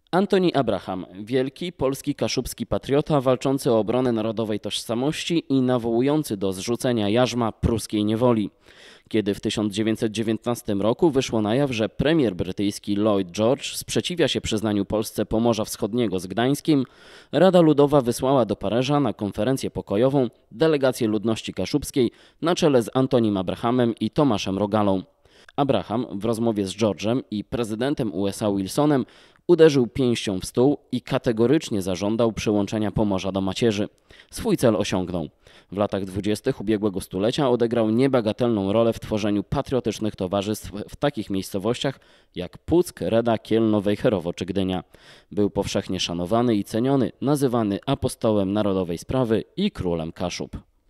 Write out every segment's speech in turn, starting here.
Antoni Abraham, wielki polski kaszubski patriota walczący o obronę narodowej tożsamości i nawołujący do zrzucenia jarzma pruskiej niewoli. Kiedy w 1919 roku wyszło na jaw, że premier brytyjski Lloyd George sprzeciwia się przyznaniu Polsce Pomorza Wschodniego z Gdańskiem, Rada Ludowa wysłała do Paryża na konferencję pokojową delegację ludności kaszubskiej na czele z Antonim Abrahamem i Tomaszem Rogalą. Abraham w rozmowie z George'em i prezydentem USA Wilsonem uderzył pięścią w stół i kategorycznie zażądał przyłączenia Pomorza do macierzy. Swój cel osiągnął. W latach 20. ubiegłego stulecia odegrał niebagatelną rolę w tworzeniu patriotycznych towarzystw w takich miejscowościach jak Puck, Reda, Kielno, Wejherowo czy Gdynia. Był powszechnie szanowany i ceniony, nazywany apostołem narodowej sprawy i królem Kaszub.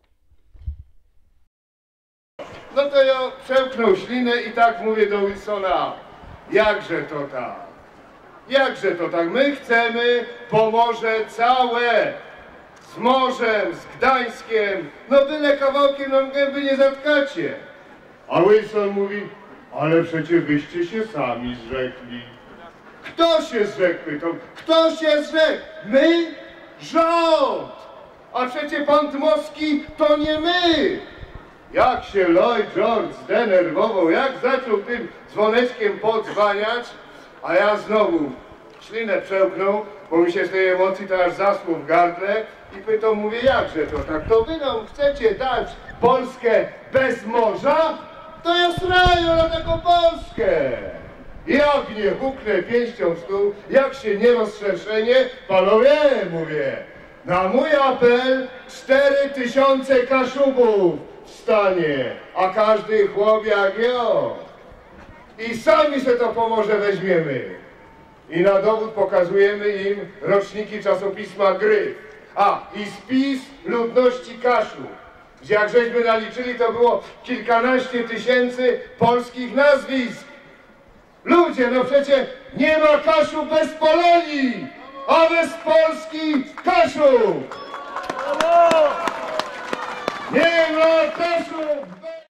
No to ja przełknął ślinę i tak mówię do Wilsona: jakże to tak? Jakże to tak? My chcemy Pomorze całe, z morzem, z Gdańskiem, no byle kawałkiem nam gęby nie zatkacie. A Wilson mówi: ale przecież wyście się sami zrzekli. Kto się zrzekł? Kto się zrzekł? My? Rząd! A przecież pan Dmowski to nie my! Jak się Lloyd George zdenerwował, jak zaczął tym dzwoneczkiem podzwaniać, a ja znowu ślinę przełknął, bo mi się z tej emocji to aż zasło w gardle i pytał, mówię, jakże to tak, to wy nam chcecie dać Polskę bez morza? To ja sraję na taką Polskę! Jak nie huknę pięścią w stół, jak się nie rozszerszenie, panowie, mówię, na mój apel 4000 Kaszubów wstanie, a każdy chłop jak ja. I sami se to Pomorze weźmiemy. I na dowód pokazujemy im roczniki czasopisma Gryf. A, i spis ludności Kaszub, gdzie jak żeśmy naliczyli, to było kilkanaście tysięcy polskich nazwisk. Ludzie, no przecież nie ma Kaszub bez Polonii, a bez Polski Kaszub! Nie ma Kaszub